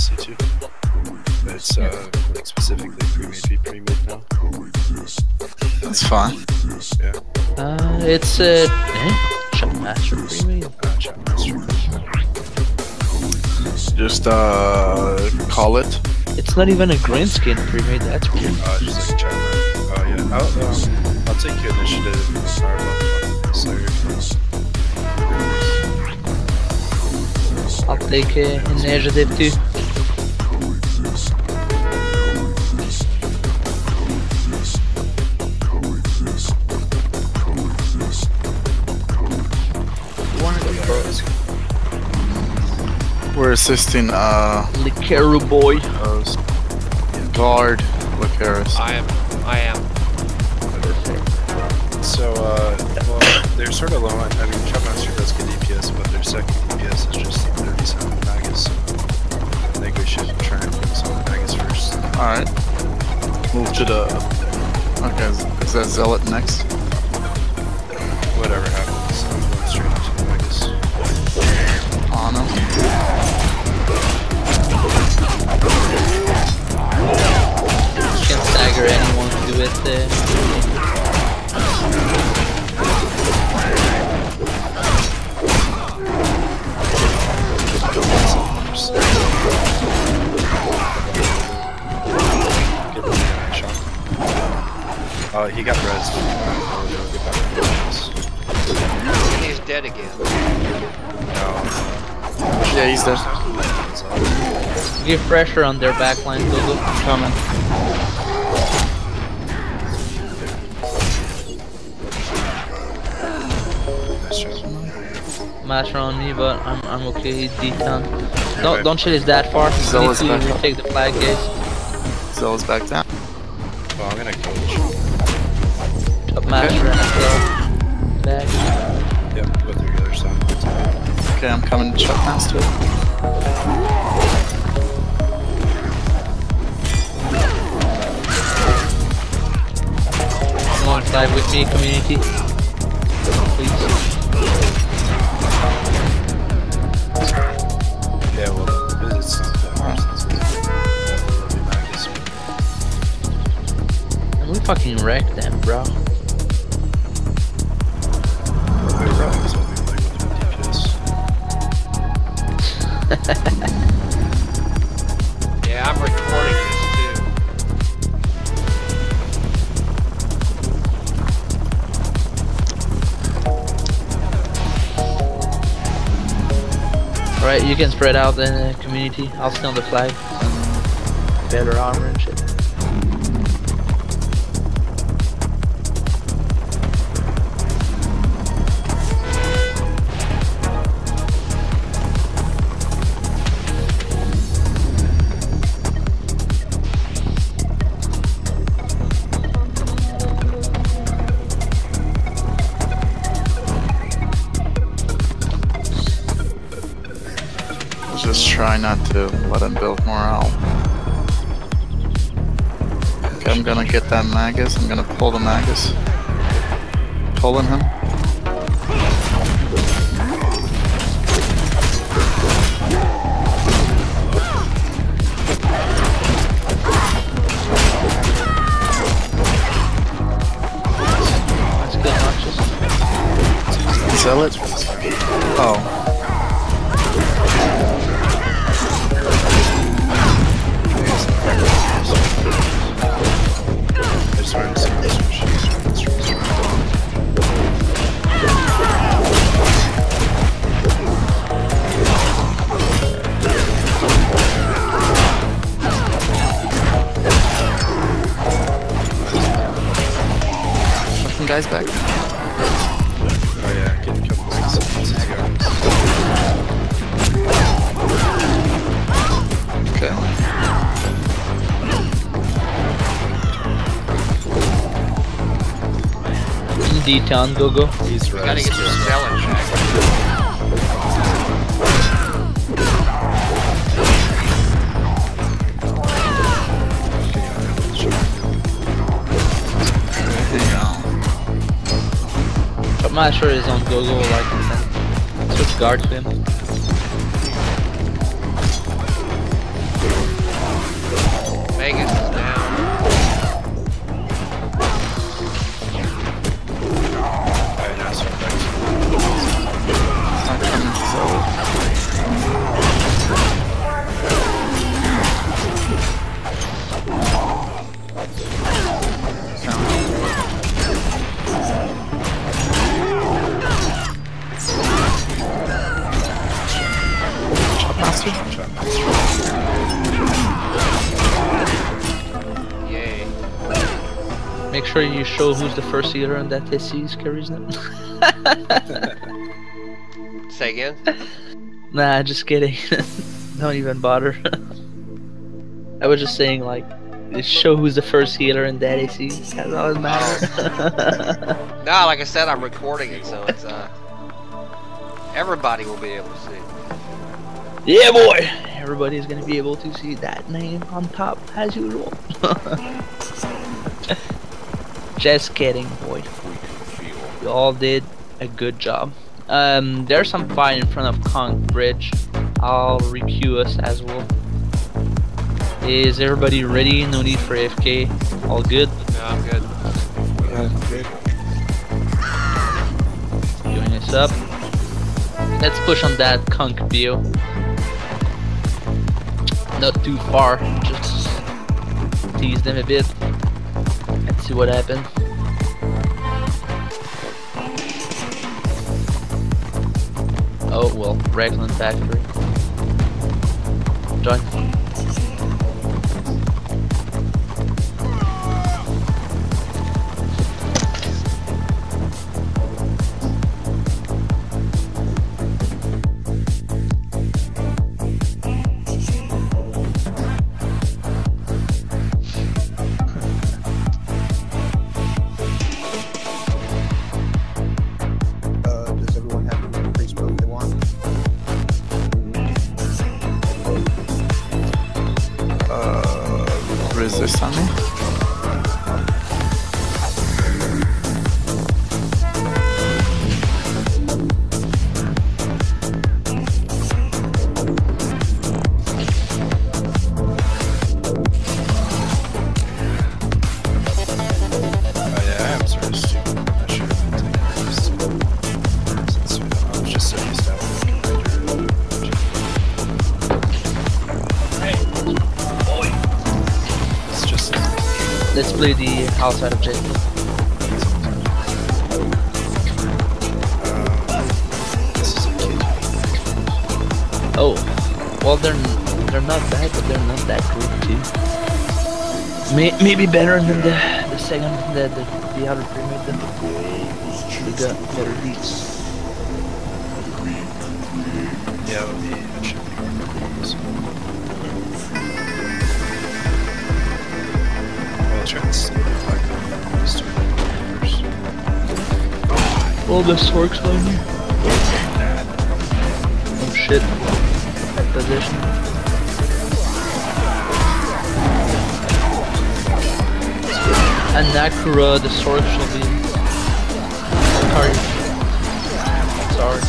C2. But it's like specifically premade now. That's fine. Yeah. It's Chat Master premade. Chat Master. Just call it. It's not even a green skin premade. That's weird. Just like chat. Oh yeah. I'll take your initiative. I'll take initiative too. We're assisting Licaru boy. Guard Licarus. I am. So, well, they're sort of low on. I mean, Chopmaster does good DPS, but their second DPS is just 37 Magus. I think we should try and focus on the Magus first. Alright. Move to the. Okay, is that Zealot next? Whatever happens, I'm going straight to the Magus. On him. Can't stagger anyone to do it there. He got rezzed. He's dead again. Yeah, he's dead. Give pressure on their backline, Google. Coming. Master on me, but I'm okay. He's D10. Don't chill is that far. Zealot's You need back to up. take the flag, guys. Zealot's back down. Well, I'm gonna coach. Top Master and Zell. Back. Yep, go through the other side. Okay, I'm coming to Chopmaster. Come on, flag with me, community. Please. Yeah, well, it's not that. And we fucking wrecked them, bro. Yeah, I'm recording this too. Alright, you can spread out in the community. I'll stay on the flag. Better armor and shit. Just try not to let him build morale. Okay, I'm gonna get that Magus. I'm gonna pull the Magus. Pulling him. That's good, Noxious. Zealot? Oh. Guys back. Oh yeah, get a couple of seconds. Okay. D-Town, go. He's We gotta get some spell in check. Top Master is on go like that. Switch guard to him. Vegas is down. Alright, now it's back It's not coming, so. Yay. Make sure you show who's the first healer and that SC's carries them. Say again? Nah, just kidding. Don't even bother. I was just saying, like, show who's the first healer in that AC. That's all that matters. No, like I said, I'm recording it, so it's everybody will be able to see. Yeah, boy! Everybody's gonna be able to see that name on top as usual. Just kidding, boy. You all did a good job. There's some fight in front of Conk Bridge. I'll requeue us as well. Is everybody ready? No need for AFK. All good? No, I'm good. Join us up. Let's push on that Conk bio. Not too far, just tease them a bit. Let's see what happens. Oh well, Raglan Factory. Join. Does everyone have any free smoke they want? Resist on me. Oh yeah, I am sort of stupid. I should have been taking this. Since I was just so used to having it's just Let's play the outside objective. this is a kid. Oh, well they're not bad, but they're not that good too. Maybe better than the second, the other premade. Then we got better beats. Yeah, it should be so. I'll try and see if I can just do it first. Oh, the Sork's on you. Oh shit. Position. And Nakura, the Sork shall be. Sorry. Sorry.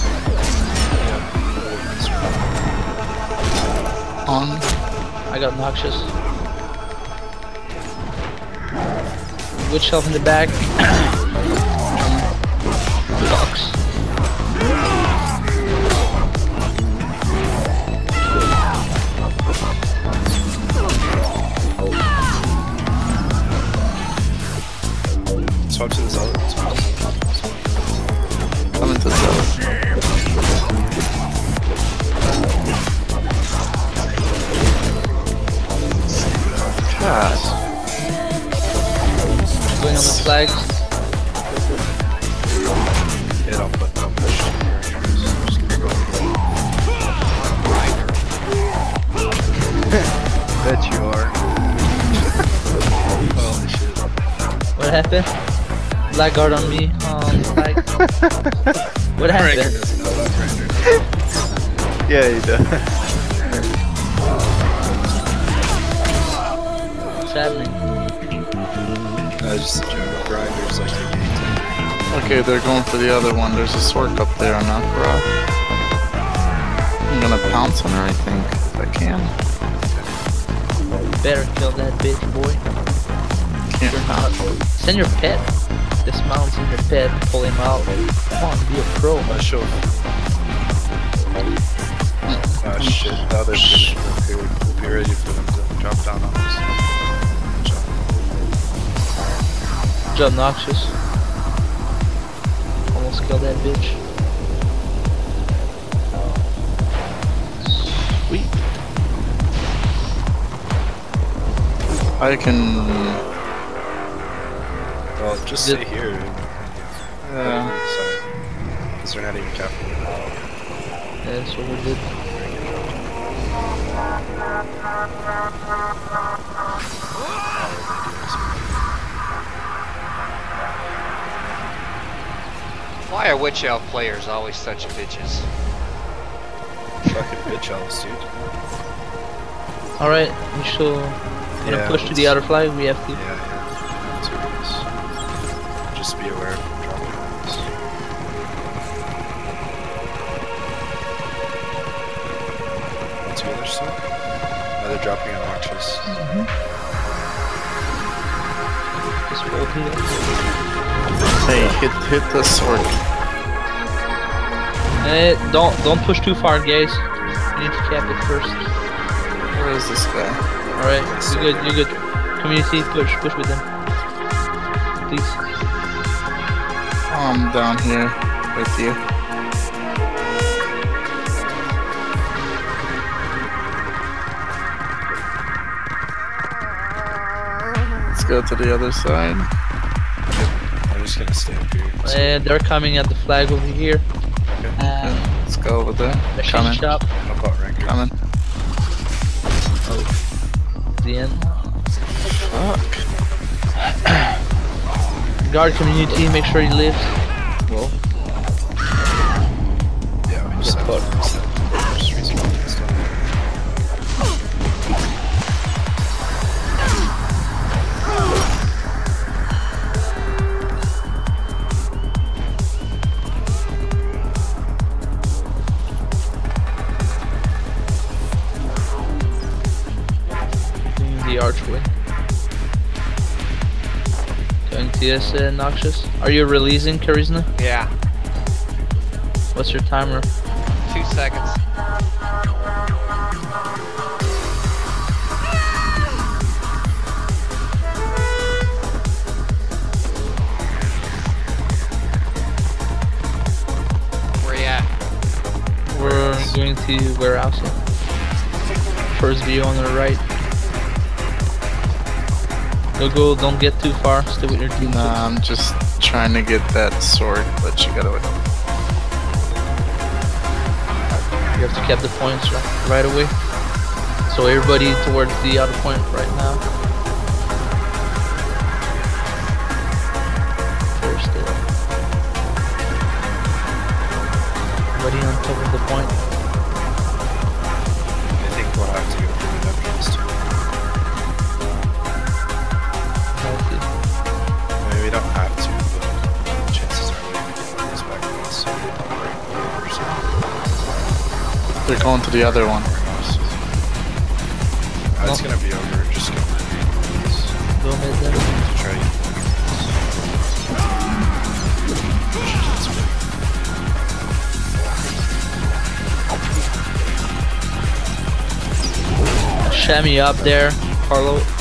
On. I got noxious. Witch elf in the back. Box. Swap to the Zealot. Coming to the Zealot. God. Going on the flags. Yeah, I'll put no push. Just gonna go Bet you are. holy shit. What happened? Blackguard on me. Flag. What Ranker happened? doesn't know about Ranker. Yeah, he does. What's happening? Just a joke. Grinders like the game. Okay, they're going for the other one. There's a Sork up there on Nakura. I'm gonna pounce on her, I think, if I can. Better kill that bitch, boy. Can't You're not. Send your pet. Dismount, send your pet. Pull him out. Come on, be a pro. Show. Oh shit, the other finish prepared. We'll be ready for them to drop down on us. Good job, Noxious. Almost killed that bitch. Sweet. I can. Well, just stay here. Yeah. Sorry. Because they're not even capping. Yeah, that's what we did. Why are Witch Elf players always such bitches? Fucking bitch elves, dude. Alright, we shall gonna push to the outer flag, we have to. Yeah. That's what it is. Just be aware of them dropping on us. What's the other stuff? Oh, they're dropping on Noxious. Just hold here. Hey, hit the sword. Don't push too far, guys. You need to cap it first. Where is this guy? Alright, you're good. Community, push with them. Please. I'm down here with you. Let's go to the other side. I'm just gonna stay up here. And they're coming at the flag over here. Let's go over there. Machine Coming. shop. How about Ranger? Coming. Oh, the end. Fuck. Guard community, make sure he lives. Well, Yeah, we just have to reset. Just respawn and stuff. the archway. Going to this Noxious. Are you releasing Charisma? Yeah. What's your timer? 2 seconds. Where you at? We're going to warehouse. First view on the right. Go, don't get too far. Stay with your team. Nah, I'm just trying to get that sword, but you gotta wait. You have to cap the points right away. So everybody towards the outer point right now. First, everybody on top of the point. I think we'll have to go through the evidence too. Healthy. I mean, we don't have to, but chances are we can get this back to us. So we'll break over something. They're going to the other one. It's gonna be over, just go for this. Go mid then. To try to get Chamois up there, Carlo.